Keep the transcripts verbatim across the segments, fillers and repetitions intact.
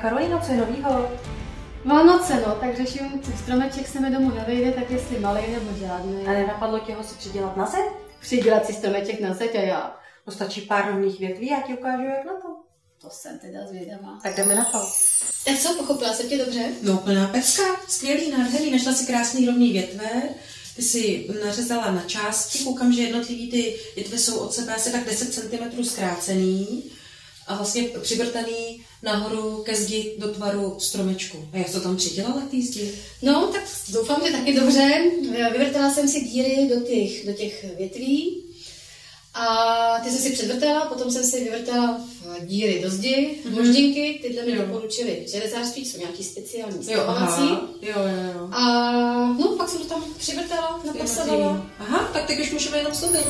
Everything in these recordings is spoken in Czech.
Karolíno, co je novýho? Vánoce, no, tak řeším, stromeček se mi domů nevejde, tak jestli malej nebo žádný. A nenapadlo tě ho si přidělat na zeď? Přidělat si stromeček na zeď a já. No stačí pár rovných větví, já ti ukážu, jak na to. To jsem teda zvědavá. Tak jdeme na to. Tak co, pochopila jsem tě dobře? No, plná pecka, skvělý, nádherný, našla si krásný rovný větve, ty si nařezala na části, koukám, že jednotlivý ty větve jsou od sebe asi tak deset centimetrů zkrácený a vlastně přivrtaný nahoru ke zdi do tvaru stromečku. A jak to tam přidělala k té zdi? No, tak doufám, že taky dobře. Vyvrtala jsem si díry do těch, do těch větví a ty jsem si předvrtala, potom jsem si vyvrtala díry do zdi, mm-hmm. moždinky, tyhle mi doporučili železářství, jsou nějaký speciální stavovací. Jo, jo, jo. A no, pak jsem to tam přivrtala, napasovala. Aha, tak teď už můžeme jenom slovit.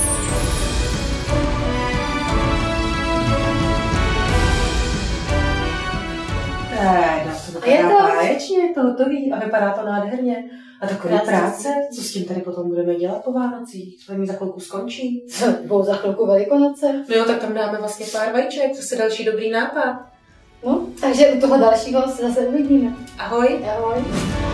Teda, to vypadá báječně, je to hotový a vypadá to nádherně. A taková práce, co s tím tady potom budeme dělat po Vánocích? To mi za chvilku skončí. Budou za chvilku Velikonoce. No jo, tak tam dáme vlastně pár vajíček, to je další dobrý nápad. No, takže u toho dalšího se zase uvidíme. Ahoj. Ahoj.